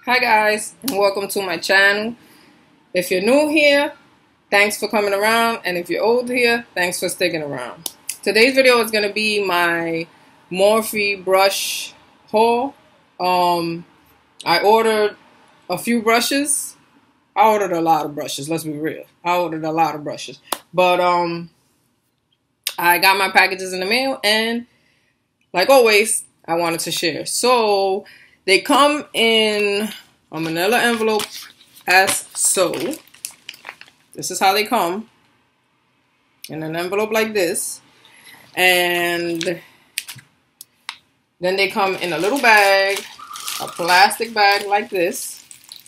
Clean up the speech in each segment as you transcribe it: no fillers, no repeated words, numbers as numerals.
Hi guys, and welcome to my channel. If you're new here, thanks for coming around, and if you're old here, thanks for sticking around. Today's video is going to be my Morphe brush haul. I ordered a few brushes. I ordered a lot of brushes, let's be real. I ordered a lot of brushes. But I got my packages in the mail, and like always, I wanted to share. So they come in a manila envelope as so. This is how they come, in an envelope like this. And then they come in a little bag, a plastic bag like this.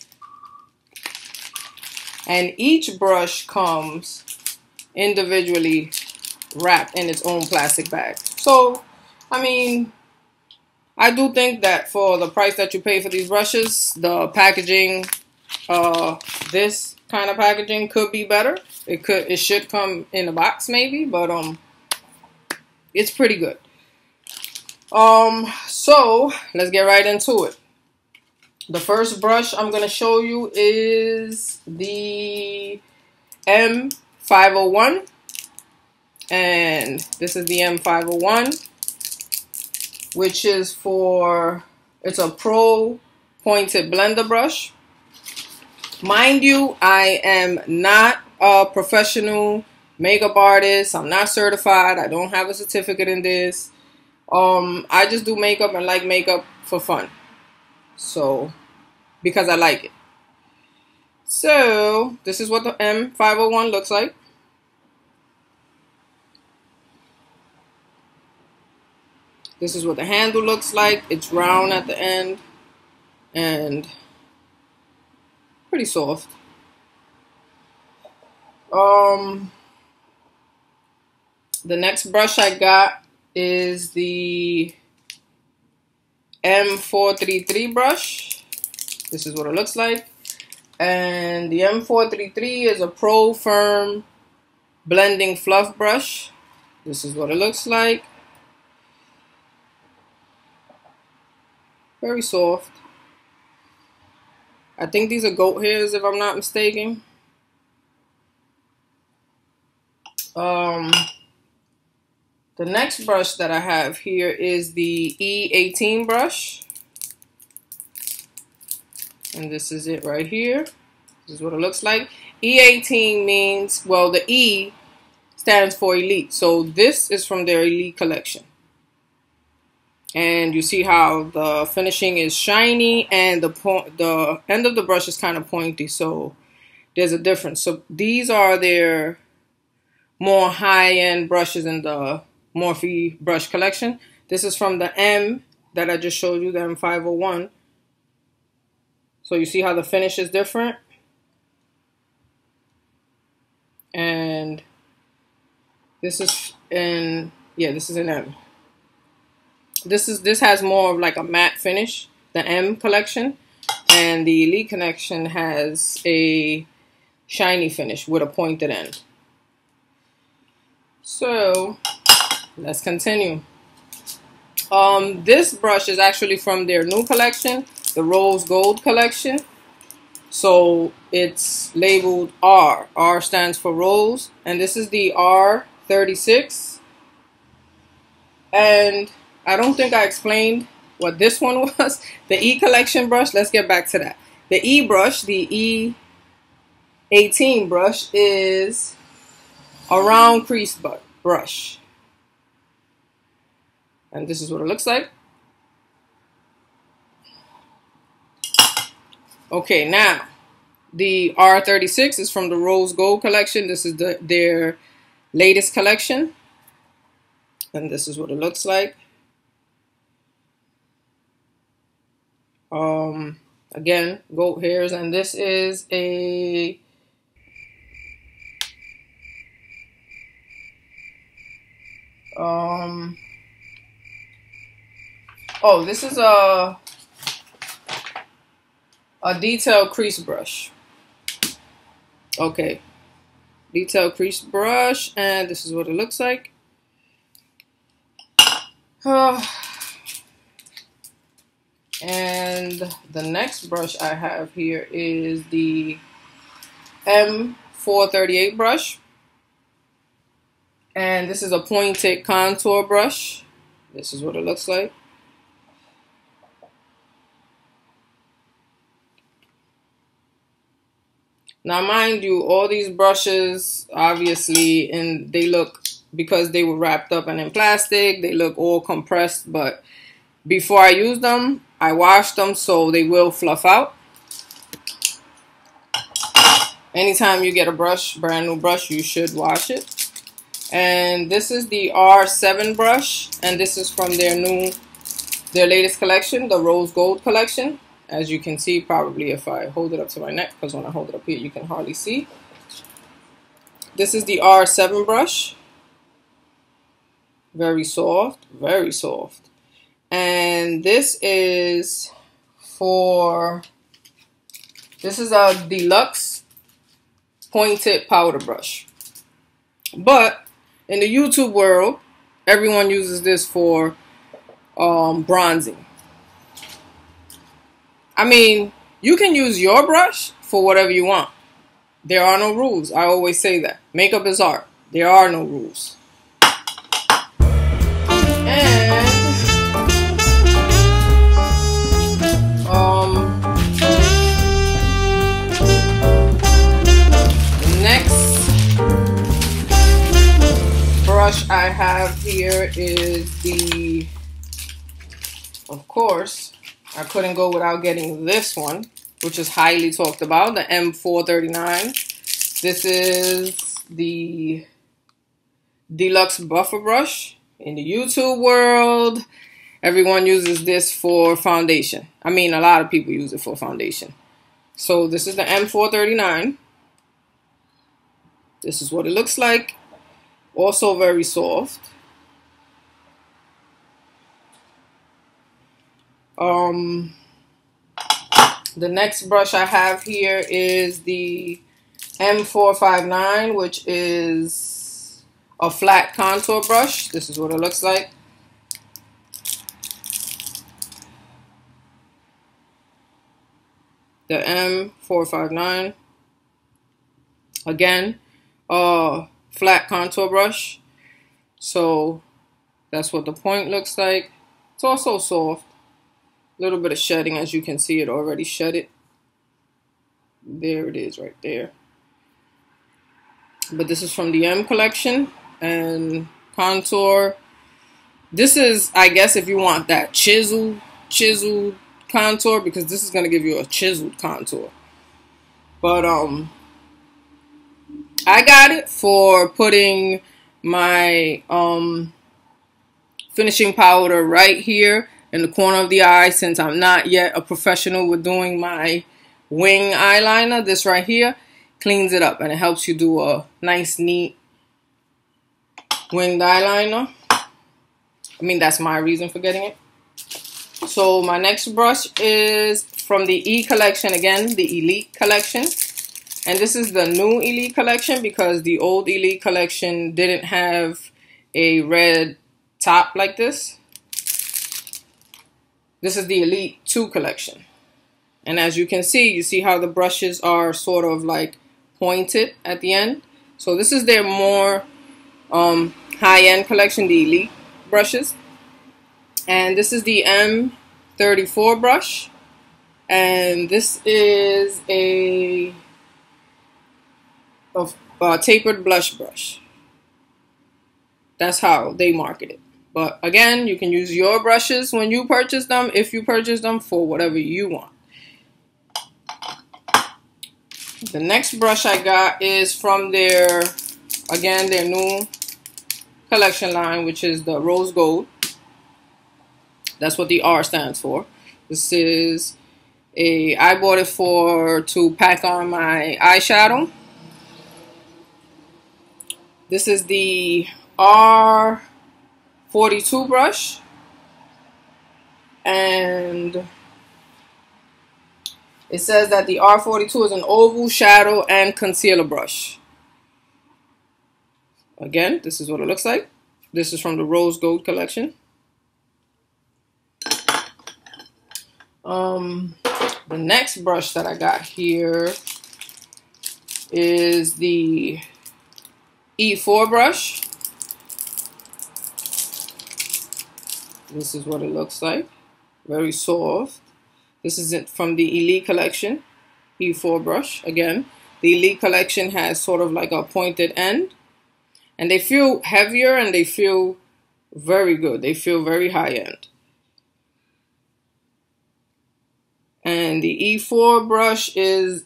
And each brush comes individually wrapped in its own plastic bag. So, I mean, I do think that for the price that you pay for these brushes, the packaging, this kind of packaging could be better. It should come in a box maybe, but it's pretty good. So let's get right into it. The first brush I'm gonna show you is the M501, and this is the M501. Which is it's a pro pointed blender brush. Mind you, I am not a professional makeup artist. I'm not certified. I don't have a certificate in this. I just do makeup and like makeup for fun. So, because I like it. So, this is what the M501 looks like. This is what the handle looks like. It's round at the end and pretty soft. The next brush I got is the M433 brush. This is what it looks like. And the M433 is a Pro Firm blending fluff brush. This is what it looks like. Very soft. I think these are goat hairs if I'm not mistaken. The next brush that I have here is the E18 brush. And this is it right here. This is what it looks like. E18 means, well, the E stands for Elite. So this is from their Elite collection. And you see how the finishing is shiny and the end of the brush is kind of pointy, so there's a difference. So these are their more high-end brushes in the Morphe brush collection. This is from the M that I just showed you, the M501. So you see how the finish is different. And this is in, yeah, this is an M. This has more of like a matte finish, the M collection, and the Elite collection has a shiny finish with a pointed end. So let's continue. This brush is actually from their new collection, the Rose Gold collection. So it's labeled R. R stands for Rose, and this is the R36. And I don't think I explained what this one was. The E collection brush, let's get back to that. The E brush, the E18 brush, is a round crease brush. And this is what it looks like. Okay, now, the R36 is from the Rose Gold collection. This is their latest collection. And this is what it looks like. Again, goat hairs, and this is a this is a detail crease brush. Okay, detail crease brush, and this is what it looks like. And And the next brush I have here is the M438 brush. And this is a pointed contour brush. This is what it looks like. Now, mind you, all these brushes, obviously, and they look, because they were wrapped up and in plastic, they look all compressed. But before I use them, I wash them, so they will fluff out. Anytime you get a brush, brand new brush, you should wash it. And this is the R7 brush, and this is from their latest collection, the Rose Gold collection. As you can see, probably if I hold it up to my neck, because when I hold it up here, you can hardly see. This is the R7 brush. Very soft, very soft. And this is a deluxe pointed powder brush. But in the YouTube world, everyone uses this for bronzing. I mean, you can use your brush for whatever you want. There are no rules. I always say that. Makeup is art. There are no rules. And the next brush I have here is the, of course, I couldn't go without getting this one, which is highly talked about, the M439. This is the deluxe buffer brush. In the YouTube world, everyone uses this for foundation. I mean, a lot of people use it for foundation. So this is the M439. This is what it looks like. Also very soft. The next brush I have here is the M459, which is a flat contour brush. This is what it looks like. The M459. Again, flat contour brush. So that's what the point looks like. It's also soft. A little bit of shedding, as you can see, it already shedded. There it is right there. But this is from the M collection. And contour. This is, I guess, if you want that chiseled contour, because this is going to give you a chiseled contour. But I got it for putting my finishing powder right here in the corner of the eye, since I'm not yet a professional with doing my wing eyeliner. This right here cleans it up, and it helps you do a nice, neat winged eyeliner. I mean, that's my reason for getting it. So my next brush is from the E collection, again, the Elite collection. And this is the new Elite collection, because the old Elite collection didn't have a red top like this. This is the Elite 2 collection. And as you can see, you see how the brushes are sort of like pointed at the end. So this is their more high-end collection, the Elite brushes. And this is the M34 brush. And this is a tapered blush brush. That's how they market it. But again, you can use your brushes when you purchase them, if you purchase them, for whatever you want. The next brush I got is from their new collection line, which is the Rose Gold. That's what the R stands for. This is I bought it to pack on my eyeshadow. This is the R42 brush, and it says that the R42 is an oval shadow and concealer brush. Again, this is what it looks like. This is from the Rose Gold collection. The next brush that I got here is the E4 brush. This is what it looks like. Very soft. This is it from the Elite Collection E4 brush. Again, the Elite Collection has sort of like a pointed end. And they feel heavier and they feel very good. They feel very high end. And the E4 brush is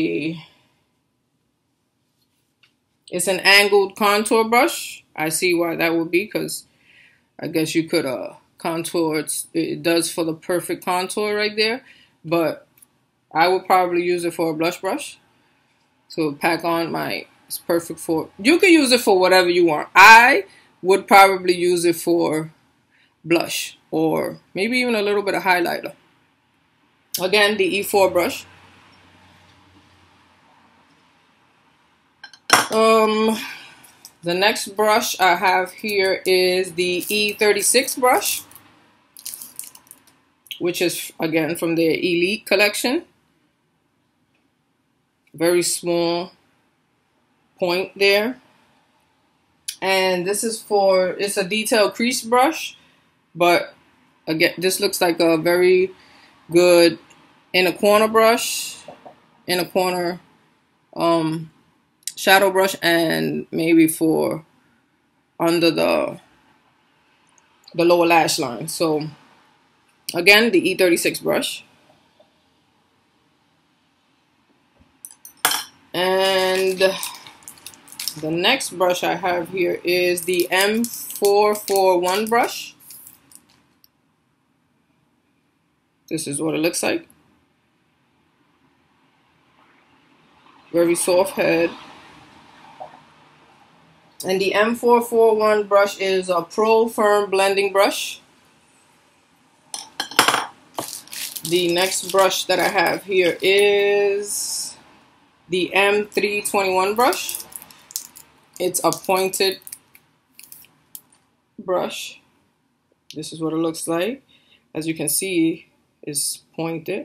it's an angled contour brush. I see why that would be, because I guess you could contour. It does for the perfect contour right there. But I would probably use it for a blush brush. So pack on it's perfect for, you can use it for whatever you want. I would probably use it for blush or maybe even a little bit of highlighter. Again, the E4 brush. The next brush I have here is the E36 brush, which is again from the Elite Collection. Very small point there. And this is it's a detailed crease brush, but again, this looks like a very good inner corner brush, inner corner shadow brush, and maybe for under the lower lash line. So again, the E36 brush. And the next brush I have here is the M441 brush. This is what it looks like. Very soft head. And the M441 brush is a Pro Firm blending brush. The next brush that I have here is the M321 brush. It's a pointed brush. This is what it looks like. As you can see, it's pointed.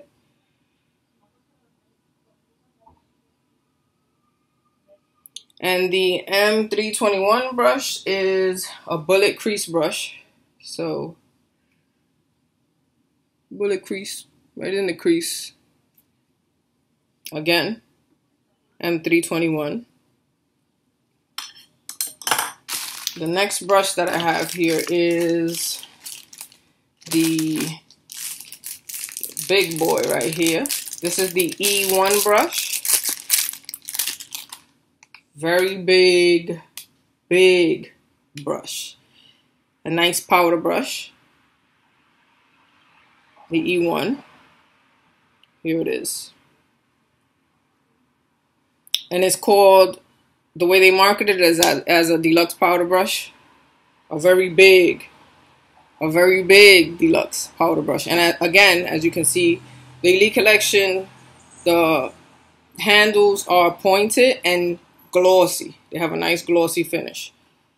And the M321 brush is a bullet crease brush. So, bullet crease, right in the crease. Again, M321. The next brush that I have here is the big boy right here. This is the E1 brush. Very big, big brush. A nice powder brush. The E1. Here it is. And it's called, the way they market it is as a deluxe powder brush. A very big deluxe powder brush. And again, as you can see, the Elite Collection, the handles are pointed and glossy. They have a nice glossy finish.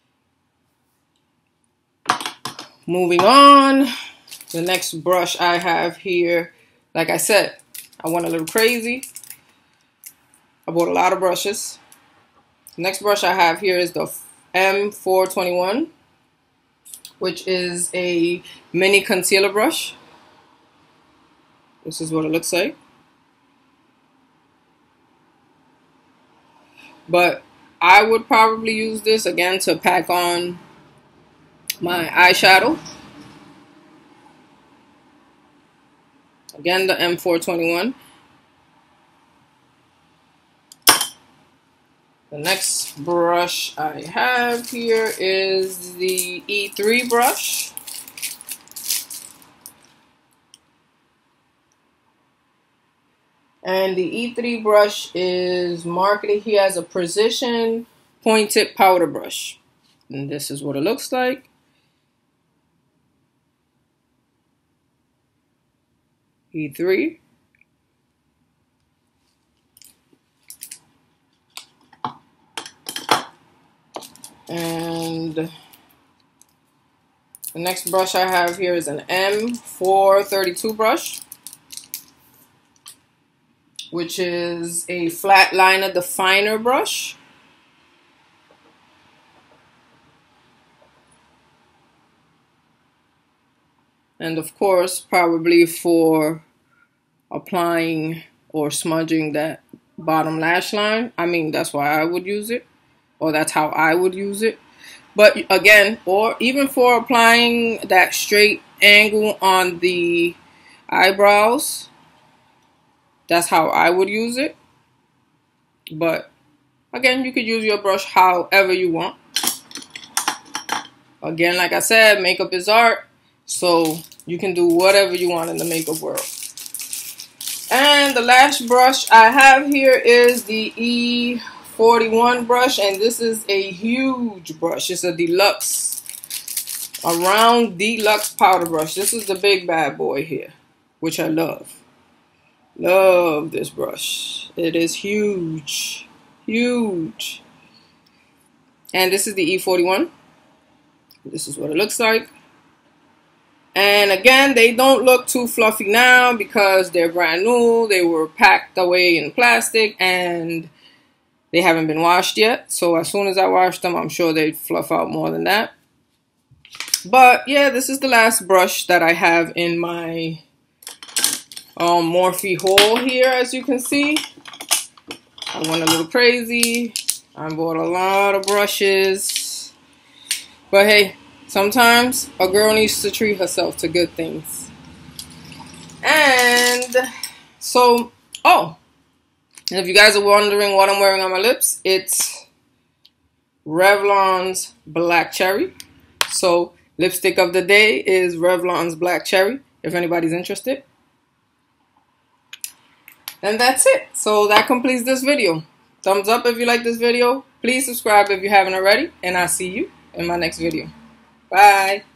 Moving on, the next brush I have here, like I said, I went a little crazy. I bought a lot of brushes. The next brush I have here is the M421, which is a mini concealer brush. This is what it looks like. But I would probably use this again to pack on my eyeshadow. Again, the M421. The next brush I have here is the E3 brush. And the E3 brush is marketed here as a precision pointed powder brush. And this is what it looks like. E3. And the next brush I have here is an M432 brush. which is a flat liner definer brush. And of course, probably for applying or smudging that bottom lash line. I mean, that's why I would use it, or that's how I would use it. But again, or even for applying that straight angle on the eyebrows, that's how I would use it. But again, you could use your brush however you want. Again, like I said, makeup is art, so you can do whatever you want in the makeup world. And the lash brush I have here is the E41 brush, and this is a huge brush. It's a deluxe, a round deluxe powder brush. This is the big bad boy here, which I love. Love this brush. It is huge, huge. And this is the E41. This is what it looks like. And again, they don't look too fluffy now because they're brand new. They were packed away in plastic and they haven't been washed yet. So as soon as I wash them, I'm sure they'd fluff out more than that. But yeah, this is the last brush that I have in my Morphe haul here, as you can see. I went a little crazy. I bought a lot of brushes. But hey, sometimes a girl needs to treat herself to good things. And so, and if you guys are wondering what I'm wearing on my lips, it's Revlon's Black Cherry. So lipstick of the day is Revlon's Black Cherry, if anybody's interested. And that's it. So that completes this video. Thumbs up if you like this video. Please subscribe if you haven't already. And I'll see you in my next video. Bye.